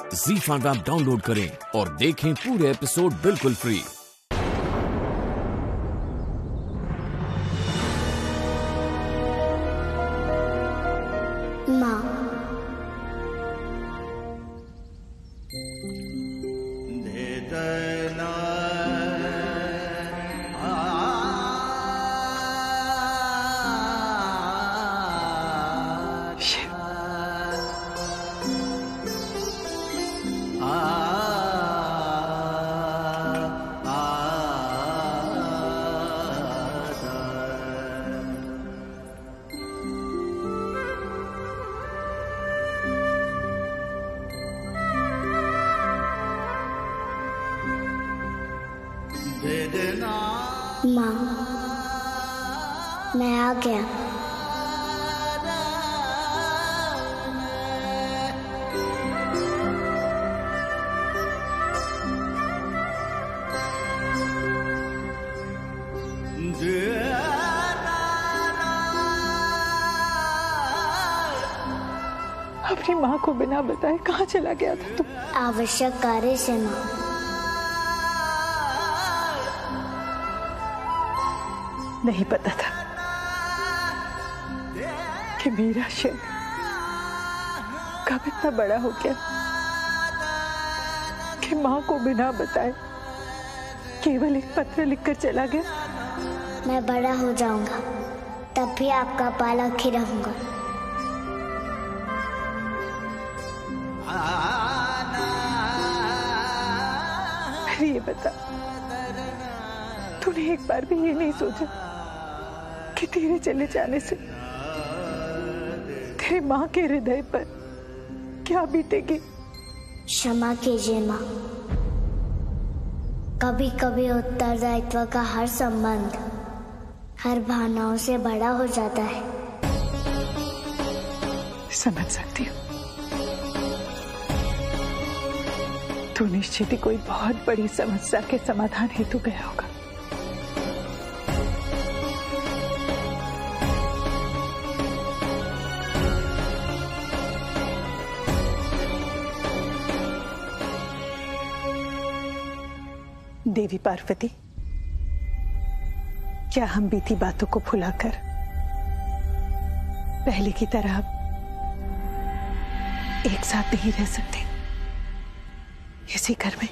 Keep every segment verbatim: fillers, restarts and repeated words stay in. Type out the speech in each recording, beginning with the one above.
ज़ी five app download करें और देखें पूरे एपिसोड बिल्कुल फ्री। माँ, माँ, मैं आ गया। अपनी माँ को बिना बताए कहाँ चला गया था तू? आवश्यक कार्य से माँ। नहीं पता था कि मेरा शेर कब इतना बड़ा हो गया कि माँ को बिना बताए केवल एक पत्र लिखकर चला गया। मैं बड़ा हो जाऊंगा तब भी आपका पालक ही रहूंगा। फिर ये बता, तूने एक बार भी ये नहीं सोचा कि तेरे चले जाने से तेरी माँ के हृदय पर क्या बीतेगी? क्षमा कीजिए माँ। कभी कभी उत्तरदायित्व का हर संबंध हर भावनाओं से बड़ा हो जाता है। समझ सकती हूँ, तू निश्चित ही कोई बहुत बड़ी समस्या के समाधान हेतु गया होगा। देवी पार्वती, क्या हम बीती बातों को भुलाकर पहले की तरह एक साथ नहीं रह सकते इसी घर में?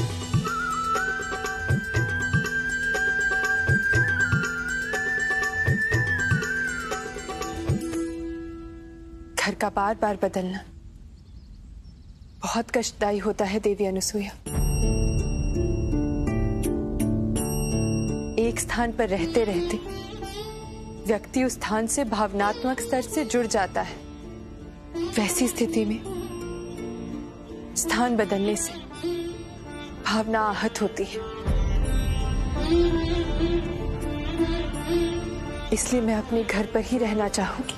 घर का बार बार बदलना बहुत कष्टदायी होता है देवी अनुसुईया। एक स्थान पर रहते रहते व्यक्ति उस स्थान से भावनात्मक स्तर से जुड़ जाता है। वैसी स्थिति में स्थान बदलने से भावना आहत होती है। इसलिए मैं अपने घर पर ही रहना चाहूंगी।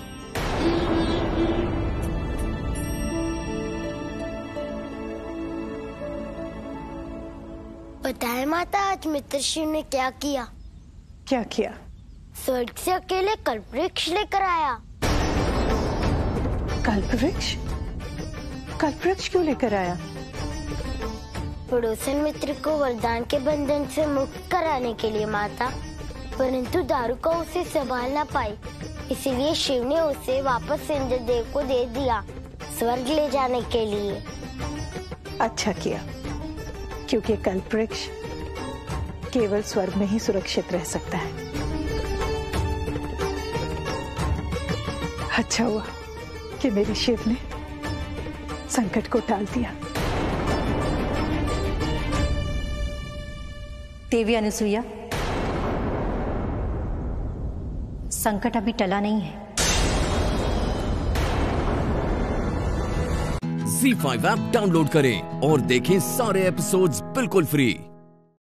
बताएं माता, आज मित्रशिव ने क्या किया? क्या किया? स्वर्ग से अकेले कल्पवृक्ष लेकर आया। कल्पवृक्ष? कल्पवृक्ष क्यों लेकर आया? पड़ोसन मित्र को वरदान के बंधन से मुक्त कराने के लिए माता, परंतु दारू का उसे संभाल ना पाई, इसीलिए शिव ने उसे वापस इंद्रदेव को दे दिया स्वर्ग ले जाने के लिए। अच्छा किया, क्योंकि कल्पवृक्ष केवल स्वर्ग में ही सुरक्षित रह सकता है। अच्छा हुआ कि मेरे शिव ने संकट को टाल दिया। देवी अनुसुईया, संकट अभी टला नहीं है। ज़ी फाइव ऐप डाउनलोड करें और देखें सारे एपिसोड्स बिल्कुल फ्री।